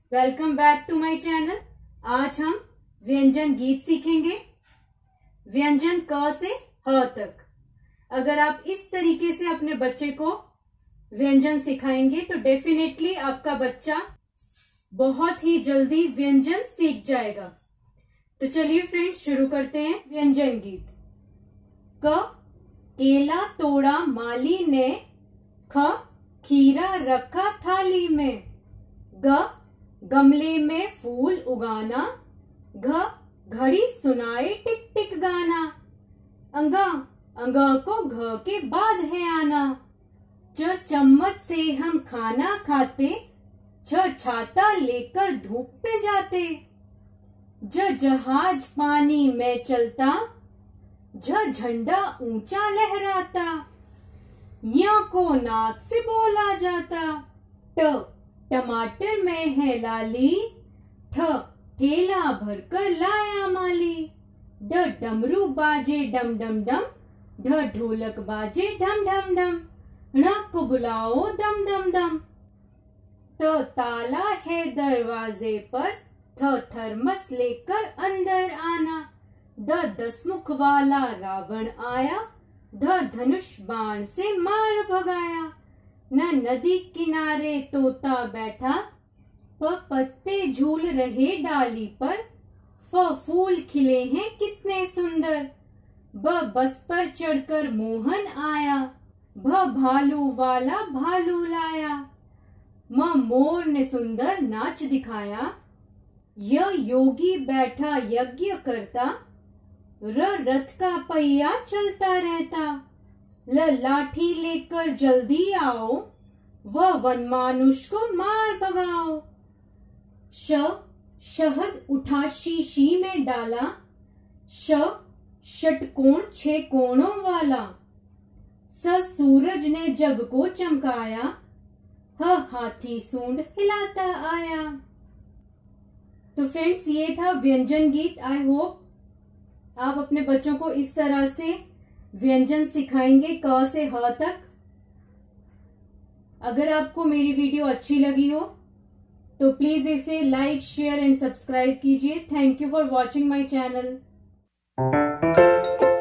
Welcome back to my channel. आज हम व्यंजन गीत सीखेंगे, व्यंजन क से ह तक। अगर आप इस तरीके से अपने बच्चे को व्यंजन सिखाएंगे तो डेफिनेटली आपका बच्चा बहुत ही जल्दी व्यंजन सीख जाएगा। तो चलिए फ्रेंड्स, शुरू करते हैं व्यंजन गीत। क, केला तोड़ा माली ने, ख, खीरा रखा थाली में, ग, गमले में फूल उगाना, घ, घड़ी सुनाए टिक टिक गाना, अंगा, अंगा को घ के बाद है आना, च, चम्मच से हम खाना खाते, छ, छाता लेकर धूप पे जाते, ज, जहाज पानी में चलता, झ, झंडा ऊंचा लहराता, या को नाक से बोला जाता, ट, टमाटर में है लाली, ठ, ठेला भरकर लाया माली, ड, डमरू बाजे डम डम डम, ढ, ढोलक बाजे ढम ढम ढम, ण को बुलाओ दम दम दम, त, ताला है दरवाजे पर, थ, थर्मस लेकर अंदर आना, द, दसमुख वाला रावण आया, ध, धनुष बाण से मार भगाया, न, नदी किनारे तोता बैठा, प, पत्ते झूल रहे डाली पर, फ, फूल खिले हैं कितने सुंदर, ब, बस पर चढ़कर मोहन आया, भ, भालू वाला भालू लाया, म, मोर ने सुंदर नाच दिखाया, य, योगी बैठा यज्ञ करता, र, रथ का पहिया चलता रहता, ल, लाठी लेकर जल्दी आओ, व, वनमानुष को मार भगाओ, श, शहद उठा शीशी में डाला, श, षटकोण 6 कोणों वाला, स, सूरज ने जग को चमकाया, ह, हाथी सूंड हिलाता आया। तो फ्रेंड्स, ये था व्यंजन गीत। आई होप आप अपने बच्चों को इस तरह से व्यंजन सिखाएंगे क से ह तक। अगर आपको मेरी वीडियो अच्छी लगी हो तो प्लीज इसे लाइक, शेयर एंड सब्सक्राइब कीजिए। Thank you for watching my channel.